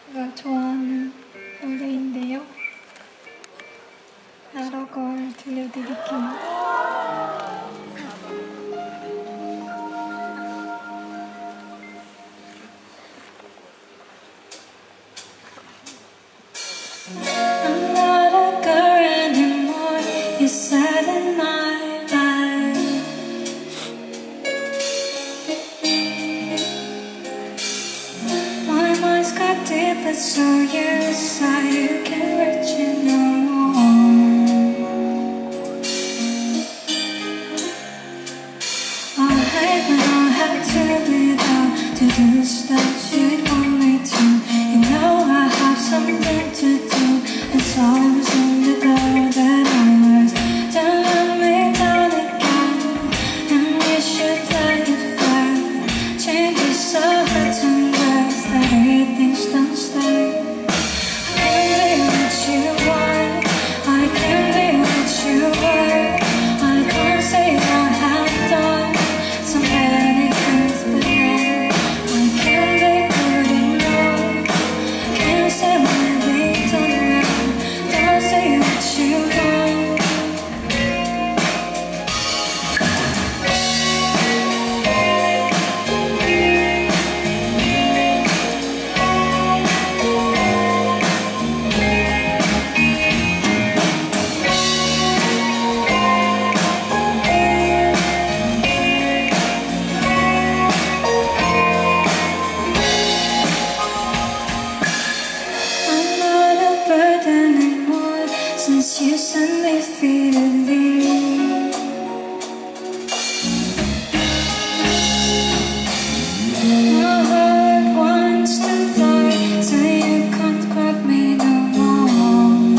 제가 좋아하는 노래인데요. 여러 걸 들려드릴게요. I'm not a girl anymore, you said in my life. My mind's got deep, but so you say you can't reach it no more. I hate when I have to be there to do stuff you'd want me to. You know I have something to do. It's always in the door that I was. Don't let me down again, and you should let it fair. Change is so hard to embrace, that everything's don't stay. I can't be what you want, I can't be what you were. I can't say I have done so many things, but no, I can't be good enough. Can't say what we've done wrong. Don't say what you want. I'm not a burden anymore since you sent me free to leave. My heart wants to fly, so you can't grab me no more.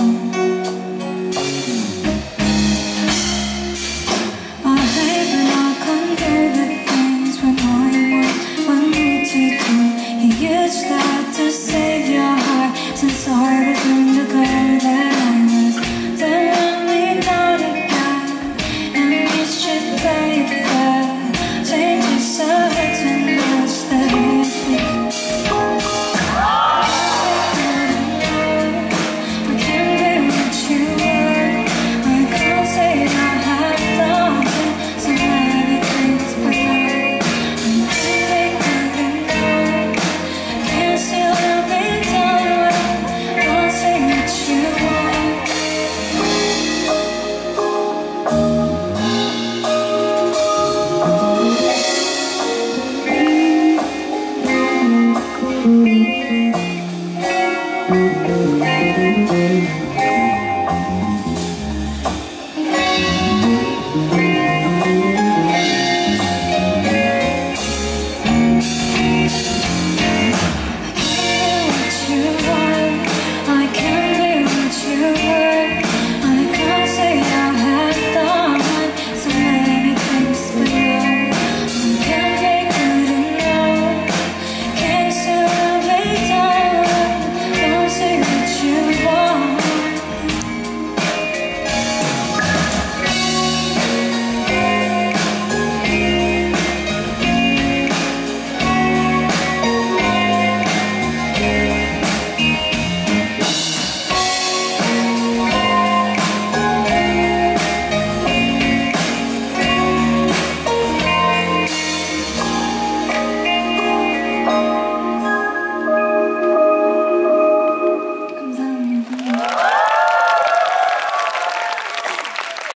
I hate when I can't do the things when I want me to do. You used that to say